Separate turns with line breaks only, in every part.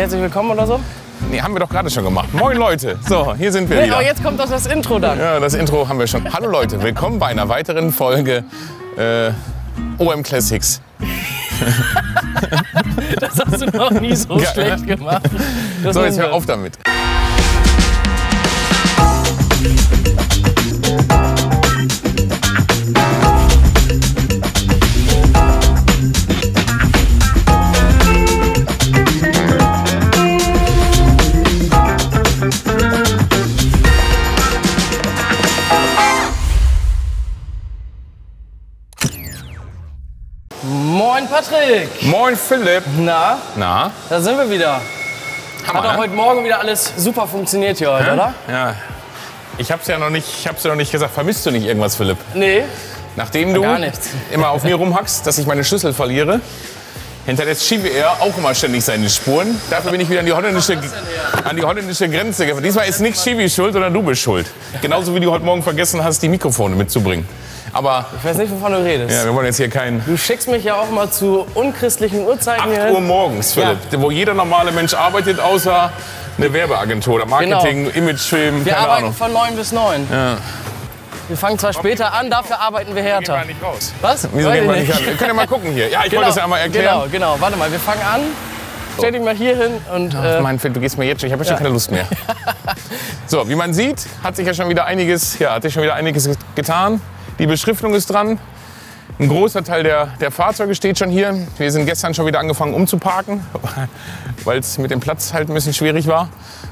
herzlich willkommen oder so?
Nee, haben wir doch gerade schon gemacht. Moin Leute, so, hier sind wir wieder.
Aber jetzt kommt doch das Intro dann.
Ja, das Intro haben wir schon. Hallo Leute, willkommen bei einer weiteren Folge OM Classics.
Das hast du noch nie so schlecht gemacht.
So, jetzt hör auf damit.
Moin Patrick.
Moin Philipp.
Na,
Na?
da sind wir wieder.
Hammer,
Hat auch
ne?
heute Morgen wieder alles super funktioniert hier heute, oder?
Ja. Ich hab's ja noch nicht gesagt. Vermisst du nicht irgendwas, Philipp?
Nee,
Nachdem du
gar nichts.
immer auf mir rumhackst, dass ich meine Schlüssel verliere, hinterlässt Schiebe-Air auch immer ständig seine Spuren. Dafür bin ich wieder an die holländische Grenze gefahren. Diesmal ist nicht Schibi schuld, sondern du bist schuld. Genauso wie du heute Morgen vergessen hast, die Mikrofone mitzubringen. Aber
Ich weiß nicht, wovon du redest.
ja, wir wollen jetzt hier keinen
Du schickst mich ja auch mal zu unchristlichen Uhrzeiten
8
hier.
Uhr morgens, Philipp, wo jeder normale Mensch arbeitet, außer eine Werbeagentur oder Marketing, Imagefilm,
Wir
keine
arbeiten
Ahnung.
von 9 bis 9.
Ja.
Wir fangen zwar später an, dafür arbeiten wir
Gehen
härter.
wir nicht raus.
Was?
Wieso
Weiß
gehen wir
ich
nicht an? Wir können ja mal gucken hier. Ja, ich wollte das ja einmal erklären.
Genau. Warte mal, wir fangen an. Stell dich mal hier hin und
Mein Philipp, du gehst mir jetzt schon, ich habe ja schon keine Lust mehr. So, wie man sieht, hat sich schon wieder einiges getan. Die Beschriftung ist dran. Ein großer Teil der Fahrzeuge steht schon hier. Wir sind gestern schon wieder angefangen umzuparken, weil es mit dem Platz halt ein bisschen schwierig war.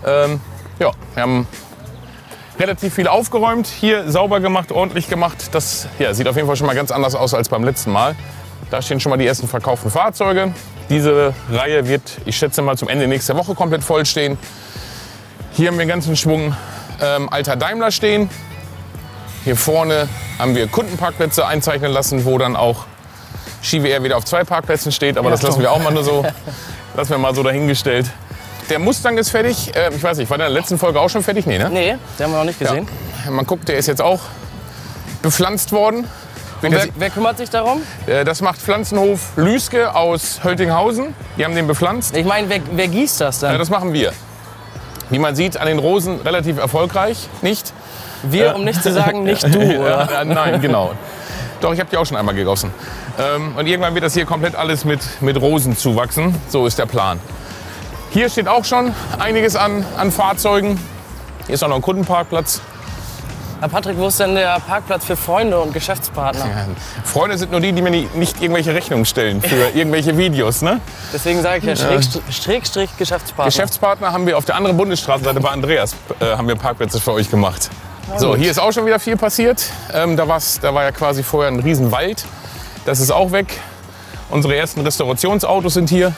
Ja, wir haben relativ viel aufgeräumt, hier sauber gemacht, ordentlich gemacht. Das sieht auf jeden Fall schon mal ganz anders aus als beim letzten Mal. Da stehen schon mal die ersten verkauften Fahrzeuge. Diese Reihe wird, ich schätze mal, zum Ende nächster Woche komplett voll stehen. Hier haben wir einen ganzen Schwung alter Daimler stehen. Hier vorne haben wir Kundenparkplätze einzeichnen lassen, wo dann auch Schiebe-Air wieder auf 2 Parkplätzen steht. Aber das lassen wir auch mal nur so, lassen wir mal so dahingestellt. Der Mustang ist fertig. Ich weiß nicht, war der in der letzten Folge auch schon fertig? Nee, ne?
nee, den haben wir noch nicht gesehen.
Ja. Man guckt, der ist jetzt auch bepflanzt worden.
Und wer kümmert sich darum?
Das macht Pflanzenhof Lüske aus Höltinghausen. Die haben den bepflanzt.
Ich meine, wer gießt das dann?
Ja, das machen wir. Wie man sieht, an den Rosen relativ erfolgreich. Nicht?
Wir, um nicht zu sagen, nicht du, oder?
Nein, genau. Doch, ich habe die auch schon einmal gegossen. Und irgendwann wird das hier komplett alles mit Rosen zuwachsen. So ist der Plan. Hier steht auch schon einiges an Fahrzeugen. Hier ist auch noch ein Kundenparkplatz.
Herr Patrick, wo ist denn der Parkplatz für Freunde und Geschäftspartner?
Ja, Freunde sind nur die mir nicht irgendwelche Rechnungen stellen für irgendwelche Videos. Ne?
Deswegen sage ich ja Schrägstrich Geschäftspartner.
Geschäftspartner haben wir auf der anderen Bundesstraßenseite bei Andreas haben wir Parkplätze für euch gemacht. So, hier ist auch schon wieder viel passiert. Da war ja quasi vorher ein Riesenwald. Das ist auch weg. Unsere ersten Restaurationsautos sind hier.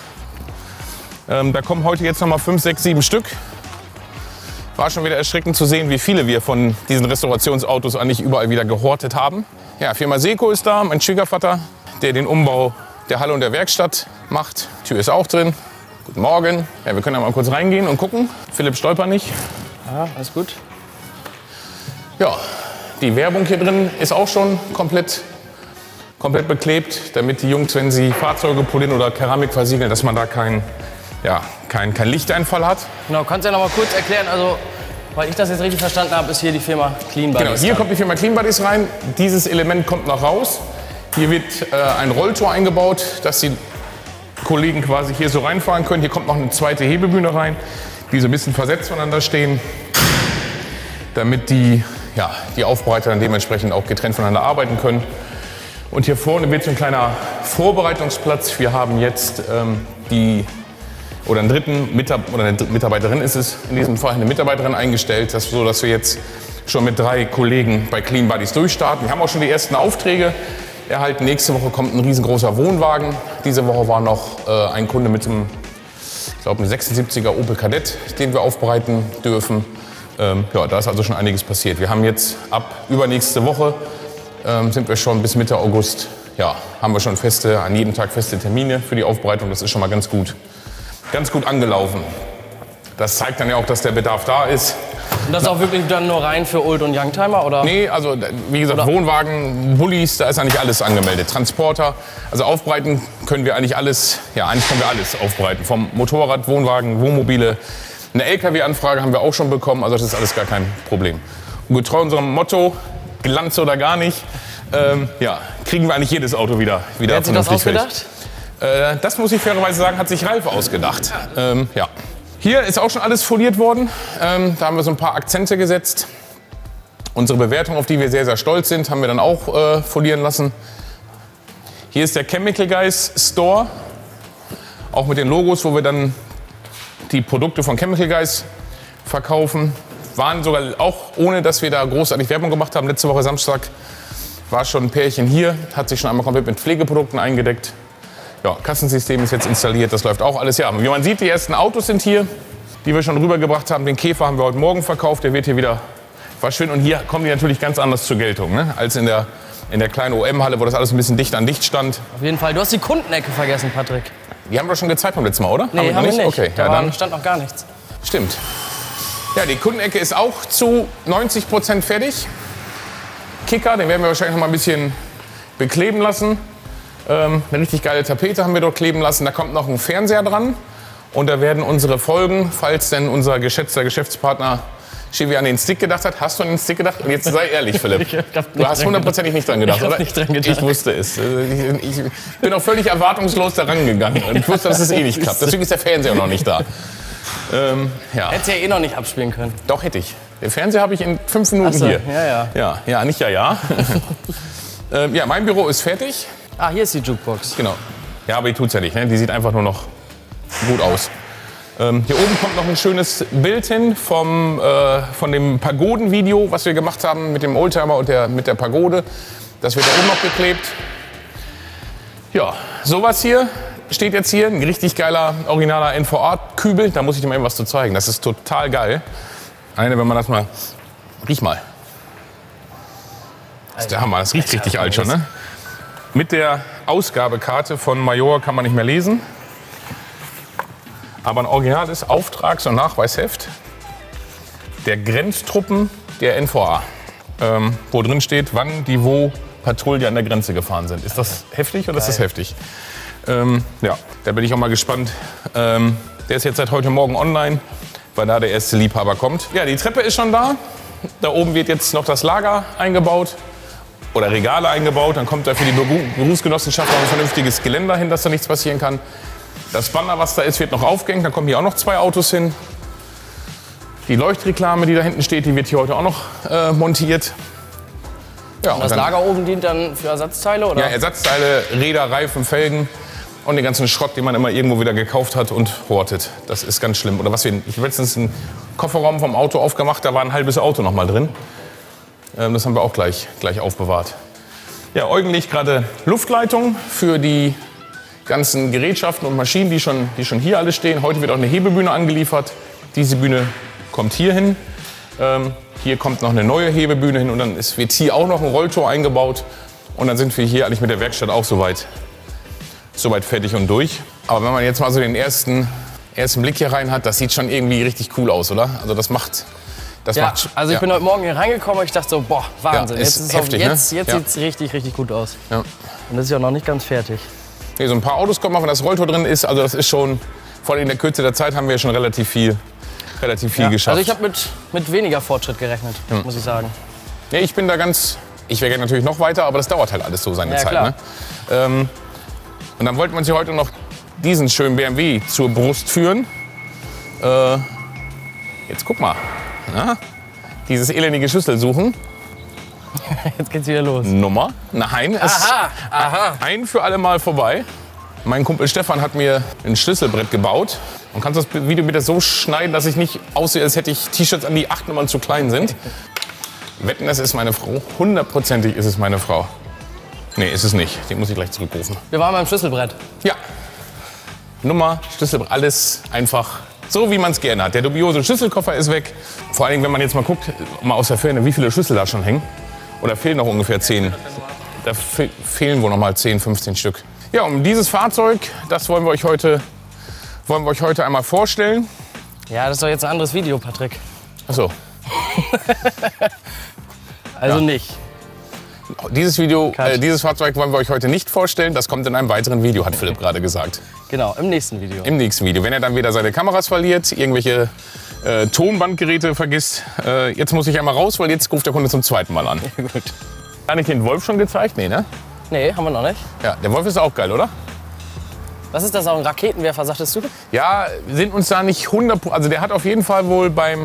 Da kommen heute jetzt noch mal 5, 6, 7 Stück. War schon wieder erschreckend zu sehen, wie viele wir von diesen Restaurationsautos eigentlich überall wieder gehortet haben. Ja, Firma Seco ist da, mein Schwiegervater, der den Umbau der Halle und der Werkstatt macht. Tür ist auch drin. Guten Morgen. Ja, wir können ja mal kurz reingehen und gucken. Philipp stolper nicht.
Ja, alles gut.
Ja, die Werbung hier drin ist auch schon komplett beklebt, damit die Jungs, wenn sie Fahrzeuge polieren oder Keramik versiegeln, dass man da kein Lichteinfall hat.
Genau, kannst du ja noch mal kurz erklären, also, weil ich das jetzt richtig verstanden habe, ist hier die Firma Clean Buddies.
Genau, hier kommt die Firma Clean Buddies rein. Dieses Element kommt noch raus. Hier wird ein Rolltor eingebaut, dass die Kollegen quasi hier so reinfahren können. Hier kommt noch eine zweite Hebebühne rein, die so ein bisschen versetzt voneinander stehen, damit die Aufbereiter dann dementsprechend auch getrennt voneinander arbeiten können. Und hier vorne wird so ein kleiner Vorbereitungsplatz. Wir haben jetzt eine Mitarbeiterin ist es, in diesem Fall eine Mitarbeiterin eingestellt, so dass wir jetzt schon mit 3 Kollegen bei Clean Buddies durchstarten. Wir haben auch schon die ersten Aufträge erhalten. Nächste Woche kommt ein riesengroßer Wohnwagen. Diese Woche war noch ein Kunde mit einem 76er Opel Kadett, den wir aufbereiten dürfen. Da ist also schon einiges passiert. Wir haben jetzt ab übernächste Woche sind wir schon bis Mitte August, haben wir schon an jedem Tag feste Termine für die Aufbereitung. Das ist schon mal ganz gut angelaufen. Das zeigt dann ja auch, dass der Bedarf da ist.
Und das ist auch wirklich dann nur rein für Old- und Youngtimer, oder?
Nee, also wie gesagt, Wohnwagen, Bullis, da ist eigentlich alles angemeldet. Transporter, also aufbreiten können wir eigentlich alles, ja, eigentlich können wir alles aufbreiten. Vom Motorrad, Wohnwagen, Wohnmobile. Eine LKW-Anfrage haben wir auch schon bekommen, also das ist alles gar kein Problem. Und getreu unserem Motto, Glanz oder gar nicht, ja, kriegen wir eigentlich jedes Auto wieder
Wer hat sich das ausgedacht?
Das muss ich fairerweise sagen, hat sich Ralf ausgedacht. Ja. Hier ist auch schon alles foliert worden. Da haben wir so ein paar Akzente gesetzt. Unsere Bewertung, auf die wir sehr, sehr stolz sind, haben wir dann auch folieren lassen. Hier ist der Chemical Guys Store. Auch mit den Logos, wo wir dann die Produkte von Chemical Guys verkaufen. Waren sogar auch, ohne dass wir da großartig Werbung gemacht haben. Letzte Woche Samstag war schon ein Pärchen hier, hat sich schon einmal komplett mit Pflegeprodukten eingedeckt. Ja, Kassensystem ist jetzt installiert, das läuft auch alles. Ja, wie man sieht, die ersten Autos sind hier, die wir schon rübergebracht haben. Den Käfer haben wir heute Morgen verkauft, der wird hier wieder verschwinden. Und hier kommen die natürlich ganz anders zur Geltung, ne? Als in der kleinen OM-Halle, wo das alles ein bisschen dicht an dicht stand.
Auf jeden Fall. Du hast die Kundenecke vergessen, Patrick.
Die haben wir schon gezeigt beim letzten Mal, oder?
Nee, haben wir nicht.
Okay,
da
ja, dann
stand noch gar nichts.
Stimmt. Ja, die Kundenecke ist auch zu 90% fertig. Kicker, den werden wir wahrscheinlich noch mal ein bisschen bekleben lassen. Eine richtig geile Tapete haben wir dort kleben lassen. Da kommt noch ein Fernseher dran. Und da werden unsere Folgen, falls denn unser geschätzter Geschäftspartner Chevy an den Stick gedacht hat. Hast du an den Stick gedacht? Und jetzt sei ehrlich, Philipp. Du hast hundertprozentig nicht dran gedacht, oder?
Nicht dran gedacht.
Ich wusste es. Ich bin auch völlig erwartungslos da rangegangen. Und ich wusste, dass es eh nicht klappt. Deswegen ist der Fernseher noch nicht da. Ja.
Hättest du ja eh noch nicht abspielen können.
Doch, hätte ich. Den Fernseher habe ich in 5 Minuten
Ach so,
hier.
Ja.
Nicht ja. Ja, mein Büro ist fertig.
Ah, hier ist die Jukebox.
Genau. Ja, aber die tut's ja nicht. Ne? Die sieht einfach nur noch gut aus. Hier oben kommt noch ein schönes Bild hin von dem Pagoden-Video, was wir gemacht haben mit dem Oldtimer und mit der Pagode. Das wird da oben noch geklebt. Ja, sowas hier steht jetzt hier. Ein richtig geiler, originaler NVA-Kübel. Da muss ich dir mal eben was zu zeigen. Das ist total geil. Wenn man das mal... Riech mal. Das ist der Hammer. Das riecht richtig alt schon, ne? Mit der Ausgabekarte von Major kann man nicht mehr lesen. Aber ein originales Auftrags- und Nachweisheft der Grenztruppen der NVA. Wo drin steht, wann die wo Patrouille an der Grenze gefahren sind. Ist das heftig oder ist das heftig? Ja, da bin ich auch mal gespannt. Der ist jetzt seit heute Morgen online, weil da der erste Liebhaber kommt. Ja, die Treppe ist schon da. Da oben wird jetzt noch das Lager eingebaut. Oder Regale eingebaut, dann kommt da für die Berufsgenossenschaft noch ein vernünftiges Geländer hin, dass da nichts passieren kann. Das Banner, was da ist, wird noch aufgehängt, dann kommen hier auch noch 2 Autos hin. Die Leuchtreklame, die da hinten steht, die wird hier heute auch noch montiert. Ja,
und das Lager oben dient dann für Ersatzteile, oder?
Ja, Ersatzteile, Räder, Reifen, Felgen und den ganzen Schrott, den man immer irgendwo wieder gekauft hat und hortet. Das ist ganz schlimm. Oder ich habe letztens einen Kofferraum vom Auto aufgemacht, da war ein halbes Auto noch mal drin. Das haben wir auch gleich aufbewahrt. Ja, Eugen legt gerade Luftleitung für die ganzen Gerätschaften und Maschinen, die schon hier alle stehen. Heute wird auch eine Hebebühne angeliefert. Diese Bühne kommt hier hin. Hier kommt noch eine neue Hebebühne hin und dann wird hier auch noch ein Rolltor eingebaut. Und dann sind wir hier eigentlich mit der Werkstatt auch soweit fertig und durch. Aber wenn man jetzt mal so den ersten Blick hier rein hat, das sieht schon irgendwie richtig cool aus, oder? Also das macht...
Also ich bin heute Morgen hier reingekommen und ich dachte so, boah, Wahnsinn.
Ja,
jetzt
heftig,
jetzt
ne?
sieht es richtig, richtig gut aus.
Ja.
Und das ist ja noch nicht ganz fertig.
Nee, so ein paar Autos kommen auch, wenn das Rolltor drin ist. Also das ist schon, vor allem in der Kürze der Zeit haben wir schon relativ viel geschafft.
Also ich habe mit weniger Fortschritt gerechnet, muss ich sagen.
Nee, ich wäre gerne natürlich noch weiter, aber das dauert halt alles so seine Zeit.
Klar.
Ne? Und dann wollten wir uns hier heute noch diesen schönen BMW zur Brust führen. Jetzt guck mal. Na, dieses elendige Schlüssel suchen.
Jetzt geht's wieder los.
Nummer? Nein,
Aha.
ein für alle Mal vorbei. Mein Kumpel Stefan hat mir ein Schlüsselbrett gebaut. Und kannst das Video bitte so schneiden, dass ich nicht aussehe, als hätte ich T-Shirts an, die 8 Nummern zu klein sind. Wetten, das ist meine Frau. 100%ig ist es meine Frau. Nee, ist es nicht. Den muss ich gleich zurückrufen.
Wir waren beim Schlüsselbrett.
Ja. Nummer, Schlüsselbrett, alles einfach so, wie man es gerne hat. Der dubiose Schlüsselkoffer ist weg. Vor allem, wenn man jetzt mal guckt, mal aus der Ferne, wie viele Schlüssel da schon hängen. Oder fehlen noch ungefähr 10. Da fehlen wohl noch mal 10, 15 Stück. Ja, und dieses Fahrzeug, das wollen wir euch heute einmal vorstellen.
Ja, das ist doch jetzt ein anderes Video, Patrick.
Ach so.
Also nicht.
Dieses Fahrzeug wollen wir euch heute nicht vorstellen. Das kommt in einem weiteren Video, hat Philipp gerade gesagt.
Genau, im nächsten Video.
Im nächsten Video. Wenn er dann wieder seine Kameras verliert, irgendwelche Tonbandgeräte vergisst. Jetzt muss ich einmal raus, weil jetzt ruft der Kunde zum zweiten Mal an.
Ja, gut.
Habe ich den Wolf schon gezeigt? Nee, ne?
Nee, haben wir noch nicht.
Ja, der Wolf ist auch geil, oder?
Was ist das, auch ein Raketenwerfer, sagtest du?
Ja, sind uns da nicht 100%. Also der hat auf jeden Fall wohl war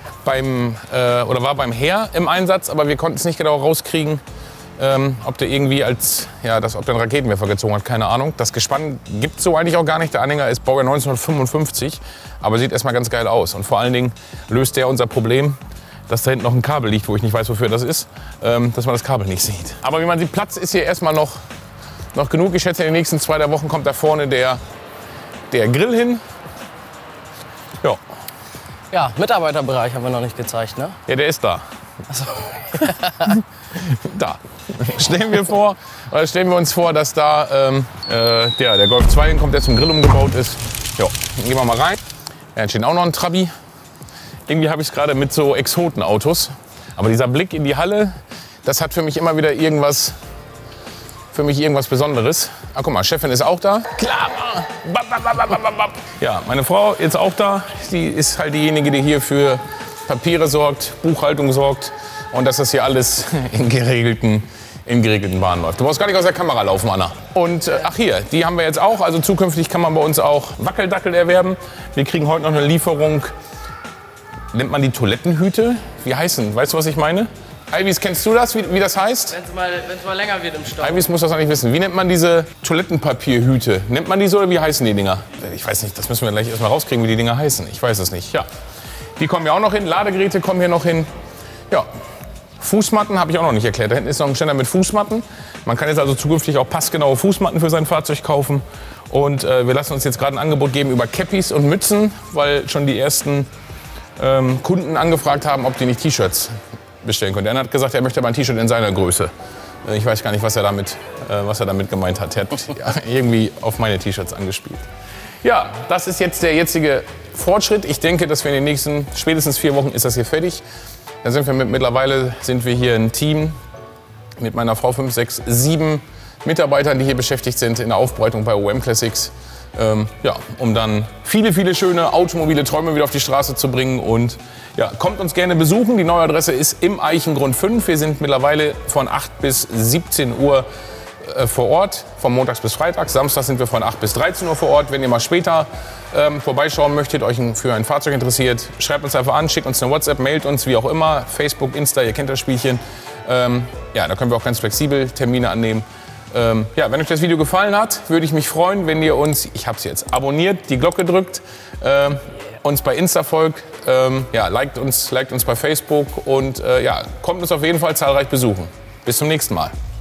beim Heer im Einsatz, aber wir konnten es nicht genau rauskriegen, ob der irgendwie ob der einen Raketenwerfer gezogen hat, keine Ahnung. Das Gespann gibt es so eigentlich auch gar nicht. Der Anhänger ist Baujahr 1955, aber sieht erstmal ganz geil aus. Und vor allen Dingen löst der unser Problem, dass da hinten noch ein Kabel liegt, wo ich nicht weiß, wofür das ist, dass man das Kabel nicht sieht. Aber wie man sieht, Platz ist hier erstmal noch genug. Ich schätze, in den nächsten 2-3 Wochen kommt da vorne der Grill hin. Ja.
Ja, Mitarbeiterbereich haben wir noch nicht gezeigt, ne?
Ja, der ist da.
Also.
Da. Stellen wir uns vor, dass da der Golf 2 hinkommt, der zum Grill umgebaut ist. Ja, dann gehen wir mal rein. Ja, dann steht auch noch ein Trabi. Irgendwie habe ich es gerade mit so Exotenautos. Aber dieser Blick in die Halle, das hat für mich immer wieder irgendwas Besonderes. Ah, guck mal, Chefin ist auch da. Klar. Ja, meine Frau ist auch da. Sie ist halt diejenige, die hier für Papiere sorgt, Buchhaltung sorgt. Und dass das hier alles in geregelten Bahnen läuft. Du brauchst gar nicht aus der Kamera laufen, Anna. Und ach hier, die haben wir jetzt auch. Also zukünftig kann man bei uns auch Wackeldackel erwerben. Wir kriegen heute noch eine Lieferung. Nennt man die Toilettenhüte? Wie heißen? Weißt du, was ich meine? Ivis, kennst du das, wie das heißt?
Wenn es mal länger wird im Stau.
Ivis muss das eigentlich wissen. Wie nennt man diese Toilettenpapierhüte? Nennt man die so oder wie heißen die Dinger? Ich weiß nicht, das müssen wir gleich erstmal rauskriegen, wie die Dinger heißen. Ich weiß es nicht. Ja. Die kommen ja auch noch hin. Ladegeräte kommen hier noch hin. Ja. Fußmatten habe ich auch noch nicht erklärt. Da hinten ist noch ein Ständer mit Fußmatten. Man kann jetzt also zukünftig auch passgenaue Fußmatten für sein Fahrzeug kaufen. Und wir lassen uns jetzt gerade ein Angebot geben über Cappies und Mützen, weil schon die ersten Kunden angefragt haben, ob die nicht T-Shirts bestellen können. Er hat gesagt, er möchte aber ein T-Shirt in seiner Größe. Ich weiß gar nicht, was er damit gemeint hat. Er hat irgendwie auf meine T-Shirts angespielt. Ja, das ist jetzt der jetzige Fortschritt. Ich denke, dass wir in den nächsten spätestens 4 Wochen ist das hier fertig. Dann sind wir mittlerweile hier ein Team mit meiner Frau, 5, 6, 7 Mitarbeitern, die hier beschäftigt sind in der Aufbereitung bei OM Classics. Um dann viele schöne automobile Träume wieder auf die Straße zu bringen. Und ja, kommt uns gerne besuchen. Die neue Adresse ist im Eichengrund 5. Wir sind mittlerweile von 8 bis 17 Uhr vor Ort, von montags bis freitags. Samstag sind wir von 8 bis 13 Uhr vor Ort. Wenn ihr mal später vorbeischauen möchtet, euch für ein Fahrzeug interessiert, schreibt uns einfach an, schickt uns eine WhatsApp, mailt uns, wie auch immer. Facebook, Insta, ihr kennt das Spielchen. Da können wir auch ganz flexibel Termine annehmen. Wenn euch das Video gefallen hat, würde ich mich freuen, wenn ihr uns, ich habe es jetzt, abonniert, die Glocke drückt, uns bei Insta folgt, liked uns bei Facebook und kommt uns auf jeden Fall zahlreich besuchen. Bis zum nächsten Mal.